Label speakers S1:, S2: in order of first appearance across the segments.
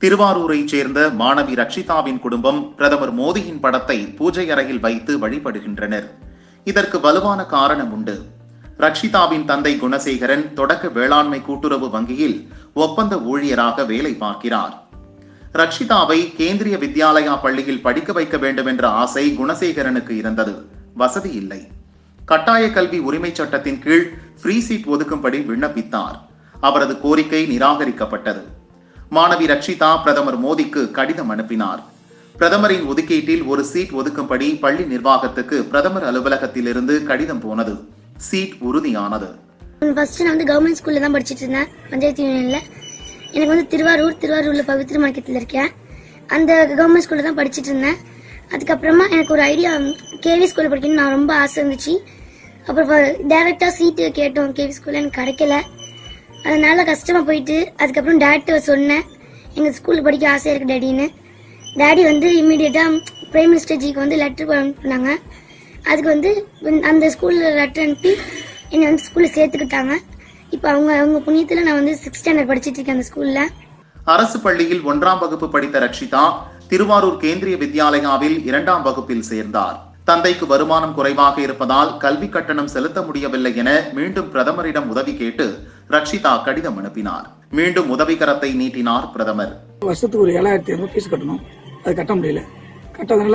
S1: திருவாரூரைச் சேர்ந்த மாணவி ரக்ஷிதாவின் குடும்பம் பிரதமர் மோடியின் படத்தை பூஜை அறையில் வைத்து வழிபடுகின்றனர். இதற்கு வலுவான காரணம் உண்டு. ரக்ஷிதாவின் தந்தை குணசேகரன் தொடக்க வேளாண்மை கூட்டுறவு வங்கியில் ஒப்பந்த ஊழியராக வேலை பார்க்கிறார். ரக்ஷிதாவை கேந்திரிய வித்யாலயா பள்ளியில் படிக்க வைக்க வேண்டும் என்ற ஆசை குணசேகரனுக்கு இருந்தது. வசதி இல்லை. கட்டாய கல்வி உரிமை சட்டத்தின் கீழ் ஃப்ரீ சீட் ஒதுக்கும்படி விண்ணப்பித்தார். அவரது கோரிக்கை நிராகரிக்கப்பட்டது. மாணவி ரக்ஷிதா பிரதமர் மோடிக்கு கடிதம் அனுப்பினார். பிரதமரின் ஒதுக்கீட்டில் ஒரு சீட் ஒதுக்கும்படி பள்ளி நிர்வாகத்துக்கு பிரதமர் அலுவலகத்திலிருந்து கடிதம் போனது. சீட் உறுதியானது.
S2: ஃபர்ஸ்ட் நான் கவர்மெண்ட் ஸ்கூல்ல தான் படிச்சிட்டு இருந்தேன், பஞ்சாயத்து யூனியன்ல. எனக்கு திருவாரூர்ல பவித்ர மார்க்கெட்ல இருக்கேன். அந்த கவர்மெண்ட் ஸ்கூல்ல தான் படிச்சிட்டு இருந்தேன். அதுக்கப்புறமா எனக்கு ஒரு ஐடியா, கேவி ஸ்கூல்ல படிக்கணும்னு நான் ரொம்ப ஆசை இருந்துச்சு. அப்புறம் டைரக்டா சீட்டு கேட்டோம் கேவி ஸ்கூல்ல, எனக்கு கிடைக்கல. அதனால கஷ்டமா போயிட்டு அதுக்கப்புறம் டேரக்டா சொன்னேன், எங்க ஸ்கூல்ல படிக்க ஆசையா இருக்கு டேடின்னு. டேடி இமீடியட்டா பிரைம் மினிஸ்டர் ஜிக்கு லெட்டர் அனுப்புனாங்க. அதுக்கு அந்த ஸ்கூல்ல லெட்டர் அனுப்பி என்னை ஸ்கூல்ல சேர்த்துக்கிட்டாங்க. இப்ப அவங்க புண்ணியத்துல நான் 6th ஸ்டாண்டர்ட் படிச்சிட்டு இருக்கேன் அந்த ஸ்கூல்ல.
S1: அரசு பள்ளியில் 1ஆம் வகுப்பு படித்த ரக்ஷிதா திருவாரூர் கேந்திரிய வித்யாலயாவில் 2ஆம் வகுப்பில் சேர்ந்தார். தந்தைக்கு வருமானம் குறைவாக இருப்பதால் கல்வி கட்டணம் செலுத்த முடியவில்லை என மீண்டும் பிரதமரிடம் உதவி கேட்டு ரக்ஷிதா கடிதம் அனுப்பினார். மீண்டும் உதவிக்கரத்தை நீட்டினார் பிரதமர்.
S3: வருஷத்துக்கு ஒரு 7,500 ஃபீஸ் கட்டணும், அது கட்ட முடியல. கட்டதுனால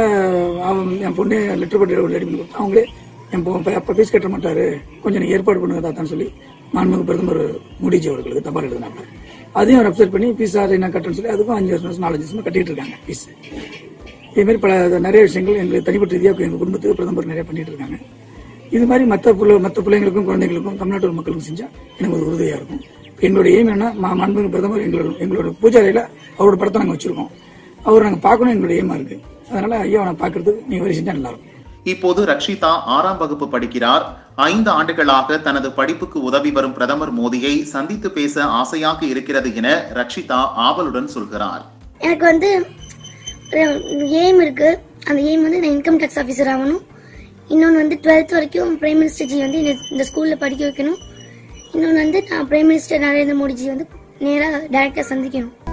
S3: என் பொண்ணு லெட்டர் பட்டி ரெடி பண்ணி கொடுத்தா, அவங்களே என் அப்ப ஃபீஸ் கட்ட மாட்டாரு, கொஞ்சம் நீங்க ஏற்பாடு பண்ணுங்க தாத்தான்னு சொல்லி மாண்புமிகு பிரதமர் மோடிஜி அவர்களுக்கு தபால் எழுதினாங்க. அதையும் அவர் அப்செட் பண்ணி ஃபீஸ் என்ன கட்டணும்னு சொல்லி அதுக்கும் 5 வருஷம் 4 வருஷமா கட்டிட்டு இருக்காங்க ஃபீஸ். இதே மாதிரி பல நிறைய விஷயங்கள் எங்களுக்கு தனிப்பட்ட ரீதியாக எங்க குடும்பத்துக்கு பிரதமர் நிறைய பண்ணிட்டு இருக்காங்க. இது மாதிரி மற்ற பிள்ளைங்களுக்கும் குழந்தைகளுக்கும் தமிழ்நாட்டு மக்களுக்கும் செஞ்சா எனக்கு ஒரு உறுதியா இருக்கும். எங்களோட எய்ம் என்ன, மாண்புமிகு பிரதமர் எங்களோட பூஜை அறையில அவரோட படத்தை நாங்க வச்சிருக்கோம். அவர் நாங்க பார்க்கணும் எங்களோட எய்மா இருக்கு. அதனால ஐயா நான் பாக்குறதுக்கு நீங்க வரி செஞ்சா நல்லா இருக்கும்.
S1: இப்போது ரக்ஷிதா 6ஆம் வகுப்பு படிக்கிறார். 5 ஆண்டுகளாக தனது படிப்புக்கு உதவி வரும் பிரதமர் மோடியை சந்தித்து பேச ஆசையாக இருக்கிறது என ரக்ஷிதா ஆவலுடன் சொல்கிறார்.
S2: எனக்கு எய்ம் இருக்கு. அந்த எய்ம் நான் இன்கம் டாக்ஸ் ஆபீசர் ஆகணும். இன்னொன்று 12th வரைக்கும் பிரைம் மினிஸ்டர் ஜி இந்த ஸ்கூல்ல படிக்க வைக்கணும். இன்னொன்று நான் பிரைம் மினிஸ்டர் நரேந்திர மோடிஜி நேரா டைரக்டா சந்திக்கணும்.